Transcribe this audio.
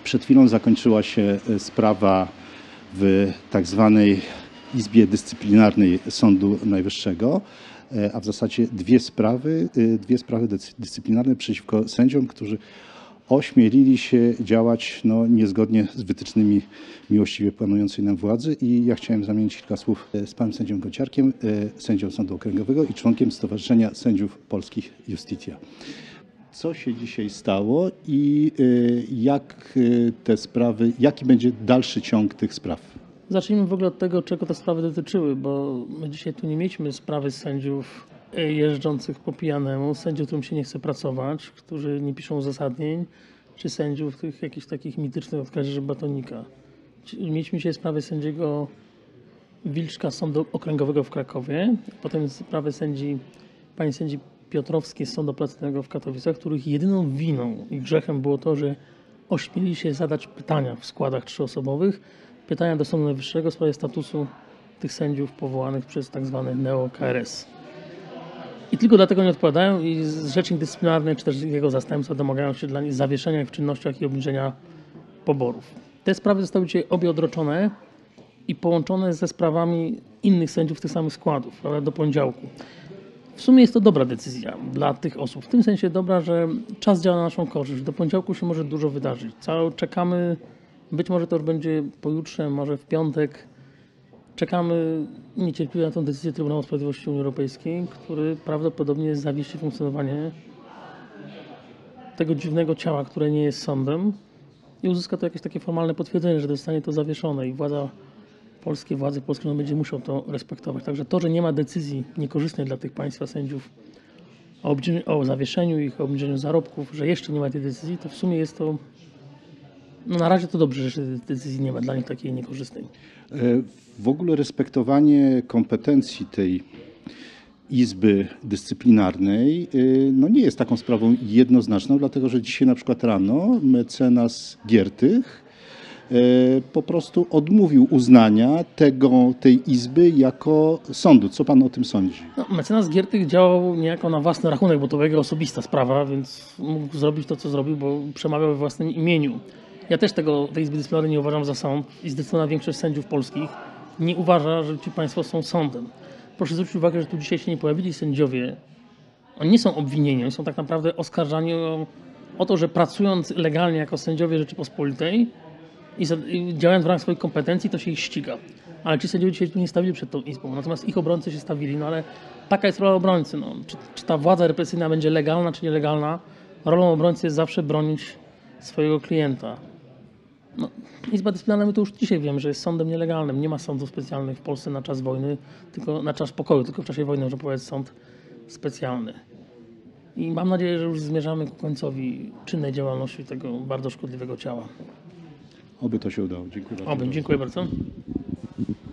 Przed chwilą zakończyła się sprawa w tak zwanej Izbie Dyscyplinarnej Sądu Najwyższego, a w zasadzie dwie sprawy dyscyplinarne przeciwko sędziom, którzy ośmielili się działać niezgodnie z wytycznymi miłościwie panującej nam władzy. I ja chciałem zamienić kilka słów z panem sędzią Gociarkiem, sędzią Sądu Okręgowego i członkiem Stowarzyszenia Sędziów Polskich Iustitia. Co się dzisiaj stało i jak te sprawy, jaki będzie dalszy ciąg tych spraw? Zacznijmy w ogóle od tego, czego te sprawy dotyczyły, bo my dzisiaj tu nie mieliśmy sprawy sędziów jeżdżących po pijanemu, sędziów, którym się nie chce pracować, którzy nie piszą uzasadnień, czy sędziów tych jakichś takich mitycznych od Kazimierza Batonika. Mieliśmy dzisiaj sprawę sędziego Wilczka z Sądu Okręgowego w Krakowie, potem sprawę pani sędzi Piotrowskiej z Sądu Apelacyjnego w Katowicach, których jedyną winą i grzechem było to, że ośmielili się zadać pytania w składach trzyosobowych, pytania do Sądu Najwyższego w sprawie statusu tych sędziów powołanych przez tak zwany neo-KRS. I tylko dlatego nie odpowiadają i rzecznik dyscyplinarny czy też jego zastępca domagają się dla nich zawieszenia ich w czynnościach i obniżenia poborów. Te sprawy zostały dzisiaj obie odroczone i połączone ze sprawami innych sędziów tych samych składów, prawda, do poniedziałku. W sumie jest to dobra decyzja dla tych osób. W tym sensie dobra, że czas działa na naszą korzyść. Do poniedziałku się może dużo wydarzyć. Czekamy, być może to już będzie pojutrze, może w piątek. Czekamy niecierpliwie na tę decyzję Trybunału Sprawiedliwości Unii Europejskiej, który prawdopodobnie zawiesi funkcjonowanie tego dziwnego ciała, które nie jest sądem i uzyska to jakieś takie formalne potwierdzenie, że zostanie to zawieszone i władze polskie będzie musiał to respektować. Także to, że nie ma decyzji niekorzystnej dla tych państwa sędziów o zawieszeniu ich, o obniżeniu zarobków, że jeszcze nie ma tej decyzji, to w sumie jest to, na razie to dobrze, że tej decyzji nie ma dla nich takiej niekorzystnej. W ogóle respektowanie kompetencji tej Izby Dyscyplinarnej nie jest taką sprawą jednoznaczną, dlatego że dzisiaj na przykład rano mecenas Giertych po prostu odmówił uznania tej Izby jako sądu. Co pan o tym sądzi? Mecenas Giertych działał niejako na własny rachunek, bo to jego osobista sprawa, więc mógł zrobić to, co zrobił, bo przemawiał we własnym imieniu. Ja też tej Izby Dyscyplinarnej nie uważam za sąd i zdecydowana większość sędziów polskich nie uważa, że ci państwo są sądem. Proszę zwrócić uwagę, że tu dzisiaj się nie pojawili sędziowie. Oni nie są obwinieni, oni są tak naprawdę oskarżani o to, że pracując legalnie jako sędziowie Rzeczypospolitej i działając w ramach swoich kompetencji, to się ich ściga. Ale ci sędziowie dzisiaj tu nie stawili przed tą Izbą, natomiast ich obrońcy się stawili. Ale taka jest rola obrońcy. Czy ta władza represyjna będzie legalna, czy nielegalna? Rolą obrońcy jest zawsze bronić swojego klienta. Izba Dyscyplinarna, my to już dzisiaj wiemy, że jest sądem nielegalnym. Nie ma sądów specjalnych w Polsce na czas wojny, tylko na czas pokoju, tylko w czasie wojny może powiedzieć sąd specjalny. I mam nadzieję, że już zmierzamy ku końcowi czynnej działalności tego bardzo szkodliwego ciała. Oby to się udało. Dziękuję bardzo. Dziękuję bardzo.